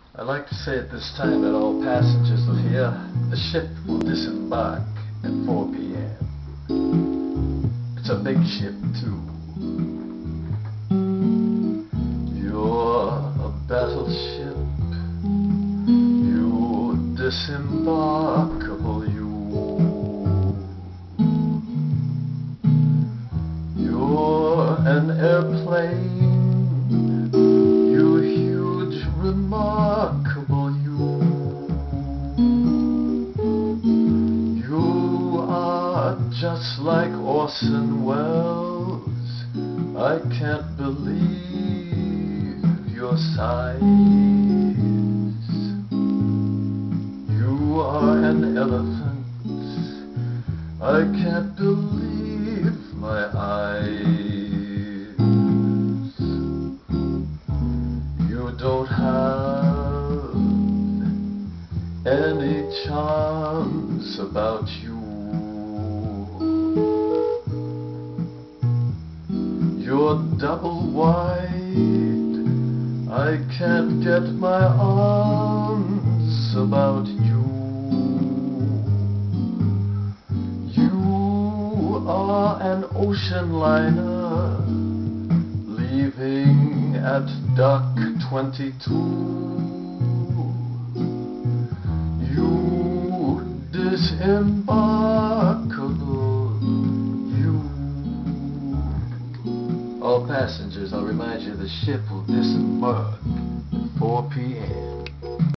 I'd like to say at this time that all passengers will hear the ship will disembark at 4 p.m. It's a big ship too. You're a battleship. You disembarkable you. You're an airplane. You huge remarkable you. You are just like Orson Welles. I can't believe your size. You are an elephant. I can't believe my eyes. You don't have any charms about you. You're double wide. I can't get my arms about you. You are an ocean liner leaving at Dock 22. You disembarkable you. All passengers, I'll remind you the ship will disembark at 4 p.m.